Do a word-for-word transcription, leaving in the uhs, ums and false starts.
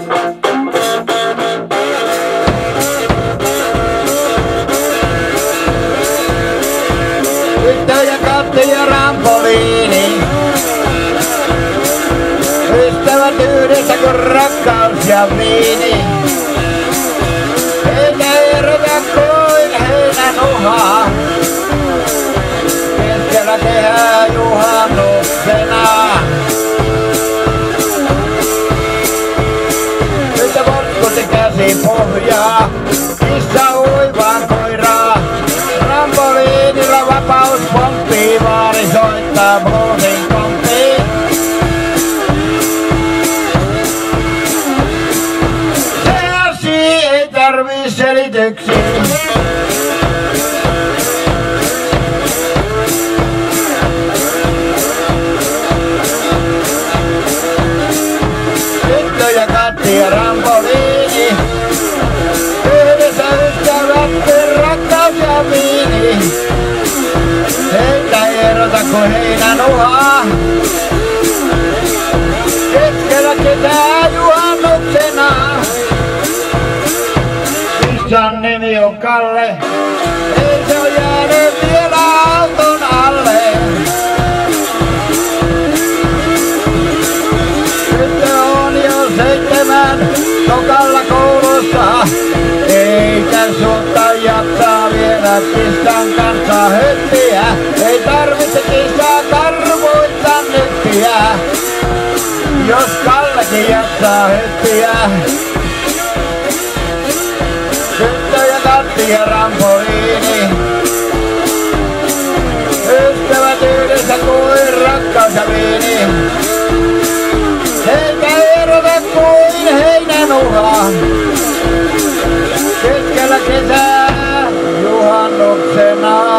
Tyttöjä, katti ja rampoliini. Ystävät yhdessä kuin rakkaus ja viini. Eikä erota kuin heinänuha. Keskellä kehää juhannuksena. Tyttö portkusi käsi pohjaa. Kissa uivaan koiraa. Rampoliinilla vapaus pomppii. Vaari soittaa bluesin komppii. Se asia ei tarvii selityksiä. Tyttö ja katti ja rampoliini. Yhdessä ystävät, rakkaus ja viini. Heitä ei erota kuin heinänuha. Keskellä kesää juhannuksena. Kissan nimi on Kalle. Ei se on jäänyt vielä auton alle. Tyttö on jo seitsemän tokalla koulussa. Eikä suutta jaksaa viedä kissan kanssa höttiä. Ei tarvitse kissaa karvoittaa nyttiä. Jos Kallekin jaksaa höttiä. Tyttö ja katti ja rampoliini. Ystävät yhdessä kuin rakkaus ja viini. Eikä erota kuin heinänuha. Keskellä kesää juhannuksena.